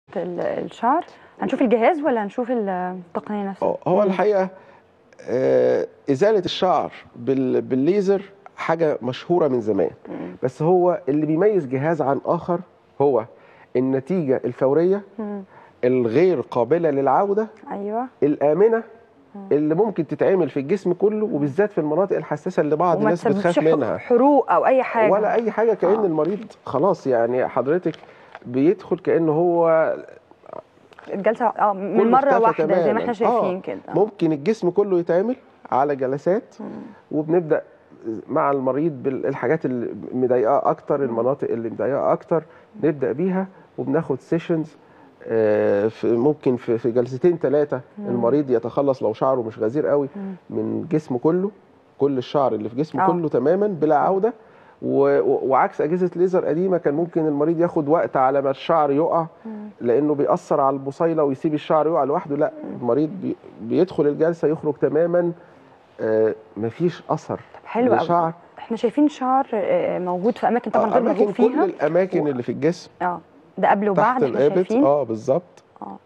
الشعر. هنشوف الجهاز ولا هنشوف التقنية نفسها؟ هو الحقيقة إزالة الشعر بالليزر حاجة مشهورة من زمان، بس هو اللي بيميز جهاز عن آخر هو النتيجة الفورية الغير قابلة للعودة، أيوة، الآمنة اللي ممكن تتعمل في الجسم كله، وبالذات في المناطق الحساسة اللي بعض الناس بتخاف منها، حروق أو أي حاجة ولا أي حاجة. كأن المريض خلاص، يعني حضرتك بيدخل كأنه هو الجلسة من مرة واحدة تماماً. زي ما احنا شايفين كده. ممكن الجسم كله يتعمل على جلسات، وبنبدأ مع المريض بالحاجات اللي مضايقاه أكتر، المناطق اللي مضايقاه أكتر نبدأ بيها، وبناخد سيشنز ممكن في جلستين 3 المريض يتخلص لو شعره مش غزير قوي من جسمه كله، كل الشعر اللي في جسمه كله تماما بلا عودة. وعكس أجهزة ليزر قديمة كان ممكن المريض ياخد وقت على ما الشعر يقع، لأنه بيأثر على البصيلة ويسيب الشعر يقع لوحده. لا، المريض بيدخل الجلسة يخرج تماما مفيش أثر. حلو قوي. احنا شايفين شعر موجود في أماكن طبعا غير موجود فيها، كل الأماكن اللي في الجسم ده قبل وبعد احنا شايفين. بالظبط.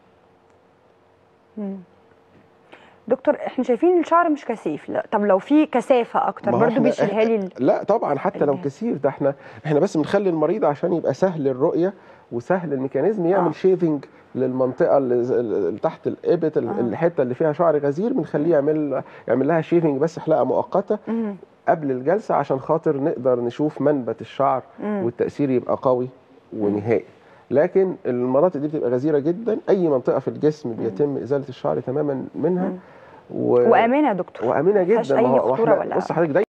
دكتور، احنا شايفين الشعر مش كثيف. لا، طب لو في كثافه اكتر برضه بيشيلها لي لا طبعا، حتى لو كثيف ده احنا بس بنخلي المريض عشان يبقى سهل الرؤيه وسهل الميكانيزم يعمل شيفنج للمنطقه اللي تحت الابط، الحته اللي فيها شعر غزير، بنخليه يعمل لها شيفنج بس حلقه مؤقته قبل الجلسه، عشان خاطر نقدر نشوف منبت الشعر والتاثير يبقى قوي ونهائي. لكن المناطق دي بتبقى غزيره جدا، اي منطقه في الجسم بيتم ازاله الشعر تماما منها، وامنه يا دكتور، وامنه جدا. ما فيهاش اي خطوره ولا بص حضرتك